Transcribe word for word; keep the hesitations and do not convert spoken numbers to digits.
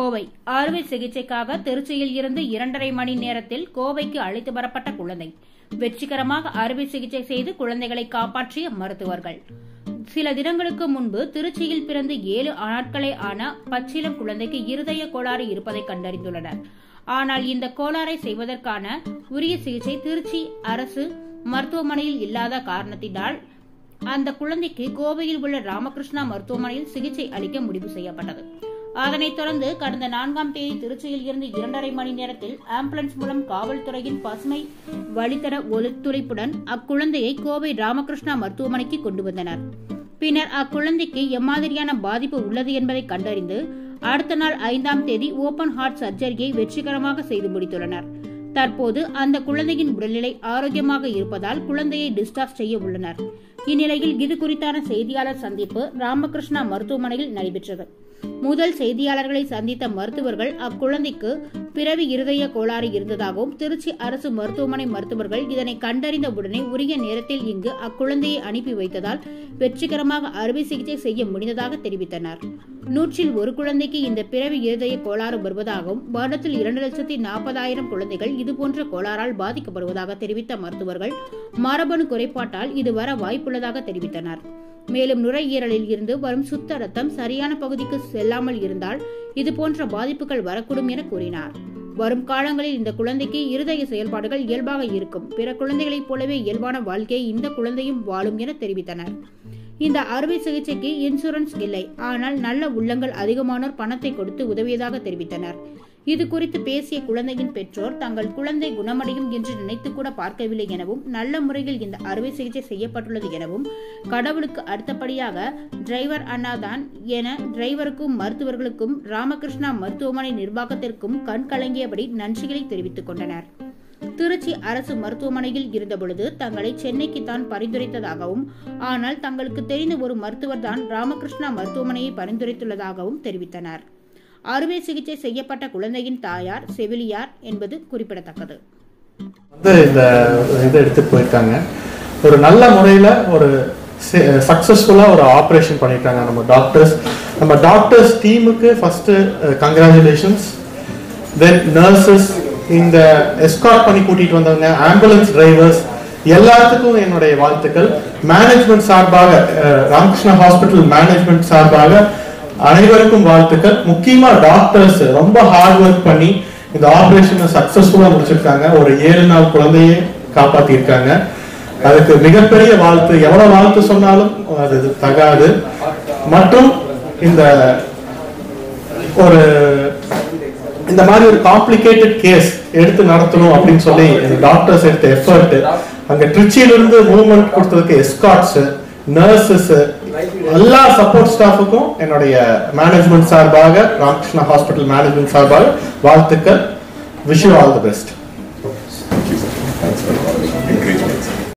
கோவை அறுவை சிகிச்சைக்காக திருச்சியில் இருந்து இரண்டரை மணி நேரத்தில் கோவைக்கு அழைத்து வரப்பட்ட குழந்தை வெற்றிகரமாக அறுவை சிகிச்சை செய்து குழந்தைகளை காப்பாற்றிய மருத்துவர்கள். சில தினங்களுக்கு முன்பு திருச்சியில் பிறந்து ஏழு நாட்களே ஆன பச்சிளம் குழந்தைக்கு இருதய கோளாறு இருப்பதை கண்டறிந்துள்ளனர். ஆனால் இந்த கோளாறை செய்வதற்கான உரிய சிகிச்சை திருச்சி அரசு மருத்துவமனையில் இல்லாத காரணத்தினால் அந்த குழந்தைக்கு கோவையில் உள்ள ராமகிருஷ்ணா மருத்துவமனையில் சிகிச்சை அளிக்க முடிவு செய்யப்பட்டது. அதனைத் தொடர்ந்து கடந்த நான்காம் தேதி திருச்சியில் இருந்து இரண்டரை மணி நேரத்தில் ஆம்புலன்ஸ் மூலம் காவல்துறையின் பசுமை வழித்தட ஒத்துழைப்புடன் அக்குழந்தையை கோவை ராமகிருஷ்ணா மருத்துவமனைக்கு கொண்டு வந்தனர். பின்னர் அக்குழந்தைக்கு எம்மாதிரியான பாதிப்பு உள்ளது என்பதை கண்டறிந்து அடுத்த நாள் ஐந்தாம் தேதி ஓபன் ஹார்ட் சர்ஜரியை வெற்றிகரமாக செய்து முடித்துள்ளனர். தற்போது அந்த குழந்தையின் உடல்நிலை ஆரோக்கியமாக இருப்பதால் குழந்தையை டிஸ்சார்ஜ் செய்ய உள்ளனர். இந்நிலையில் இது குறித்தான செய்தியாளர் சந்திப்பு ராமகிருஷ்ணா மருத்துவமனையில் நடைபெற்றது. முதல் செய்தியாளர்களை சந்தித்த மருத்துவர்கள் அக்குழந்தைக்கு பிறவி இருதய கோளாறு இருந்ததாகவும் திருச்சி அரசு மருத்துவமனை மருத்துவர்கள் இதனை கண்டறிந்த உடனே உரிய நேரத்தில் இங்கு அக்குழந்தையை அனுப்பி வைத்ததால் வெற்றிகரமாக அறுவை சிகிச்சை செய்ய முடிந்ததாக தெரிவித்தனர். நூற்றில் ஒரு குழந்தைக்கு இந்த பிறவி இருதய கோளாறு வருவதாகவும் வருடத்தில் இரண்டு லட்சத்தி நாற்பதாயிரம் குழந்தைகள் இதுபோன்ற கோளாறால் பாதிக்கப்படுவதாக தெரிவித்த மருத்துவர்கள் மரபணு குறைபாட்டால் இது வர வாய்ப்புள்ளதாக தெரிவித்தனர். மேலும் நுரையீரலில் இருந்து வரும் சுத்த ரத்தம் சரியான பகுதிக்கு செல்லாமல் இருந்தால் இதுபோன்ற பாதிப்புகள் வரக்கூடும் என கூறினார். வரும் காலங்களில் இந்த குழந்தைக்கு இருதய செயல்பாடுகள் இயல்பாக இருக்கும். பிற குழந்தைகளைப் போலவே இயல்பான வாழ்க்கையை இந்த குழந்தையும் வாழும் என தெரிவித்தனர். இந்த அறுவை சிகிச்சைக்கு இன்சூரன்ஸ் இல்லை, ஆனால் நல்ல உள்ளங்கள் அதிகமானோர் பணத்தை கொடுத்து உதவியதாக தெரிவித்தனர். இது குறித்து பேசிய குழந்தையின் பெற்றோர் தங்கள் குழந்தை குணமடையும் என்று நினைத்து கூட பார்க்கவில்லை எனவும் நல்ல முறையில் இந்த அறுவை சிகிச்சை செய்யப்பட்டுள்ளது எனவும் கடவுளுக்கு அடுத்தபடியாக டிரைவர் அண்ணாதான் என டிரைவருக்கும் மருத்துவர்களுக்கும் ராமகிருஷ்ணா மருத்துவமனை நிர்வாகத்திற்கும் கண் கலங்கியபடி நன்றிகளை தெரிவித்துக் கொண்டனர். திருச்சி அரசு மருத்துவமனையில் இருந்தபொழுது தங்களை சென்னைக்கு தான் பரிந்துரைத்ததாகவும் ஆனால் தங்களுக்கு தெரிந்த ஒரு மருத்துவர் தான் ராமகிருஷ்ணா மருத்துவமனையை பரிந்துரைத்துள்ளதாகவும் தெரிவித்தனர். அறுவை சிகிச்சை செய்யப்பட்ட குழந்தையின் தாயார் செவிலியார் என்பது குறிப்பிடத்தக்கது. இந்த இதை எடுத்துட்டு போயிருக்காங்க. ஒரு நல்ல முறையில் ஒரு சக்சஸ்ஃபுல்லா ஒரு ஆப்ரேஷன் பண்ணிட்டாங்க நம்ம டாக்டர்ஸ். நம்ம டாக்டர்ஸ் டீமுக்கு ஃபர்ஸ்ட் கங்க்ராச்சுலேஷன்ஸ். தென் நர்சஸ், இந்த எஸ்கார்ட் பண்ணி கூட்டிட்டு வந்தவங்க, ஆம்புலன்ஸ் டிரைவர்ஸ் எல்லாத்துக்கும் என்னுடைய வாழ்த்துக்கள். மேனேஜ்மெண்ட் சார்பாக, ராமகிருஷ்ணா ஹாஸ்பிட்டல் மேனேஜ்மெண்ட் சார்பாக அனைவருக்கும் வாழ்த்துக்கள். முக்கியமா டாக்டர்ஸ் ரொம்ப ஹார்ட் ஒர்க் பண்ணி இந்த ஆபரேஷனை சக்சஸ்ஃபுல்லா முடிச்சிருக்காங்க. ஒரு ஏழு நாள் குழந்தையை காப்பாத்தி இருக்காங்க. அதுக்கு மிகப்பெரிய வாழ்த்து. எவ்வளவு வாழ்த்து சொன்னாலும் அது தகாது. மற்றும் இந்த ஒரு இந்த மாதிரி ஒரு காம்ப்ளிகேட்டட் கேஸ் எடுத்து நடத்தணும் அப்படின்னு சொல்லி டாக்டர்ஸ் எடுத்த எஃபர்ட், அங்க திருச்சியிலிருந்து மூவ்மெண்ட் கொடுத்ததுக்கு எஸ்கார்ட்ஸ், நர்சஸ், எல்லா சப்போர்ட் ஸ்டாஃபுக்கும் என்னுடைய மேனேஜ்மெண்ட் சார்பாக, ராமகிருஷ்ணா ஹாஸ்பிட்டல் மேனேஜ்மெண்ட் சார்பாக வாழ்த்துக்கள். Wish you all the best.